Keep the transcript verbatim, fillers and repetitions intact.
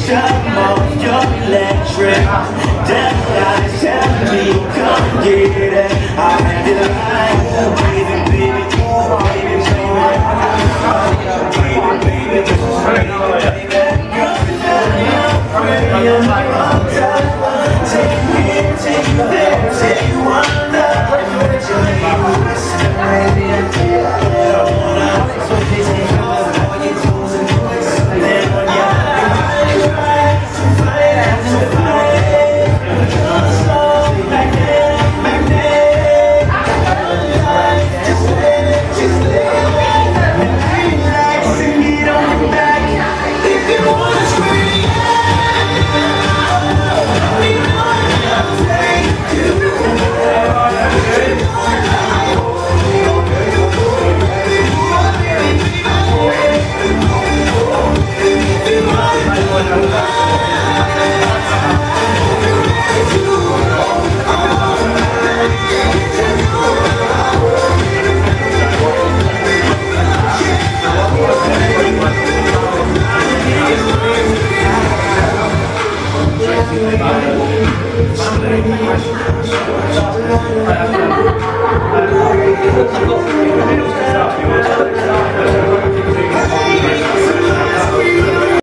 Shut off your electric. Death eyes tell me, come get it. I had it right, baby, baby, baby, baby, baby, baby, take me here, take me there, take you under. I've got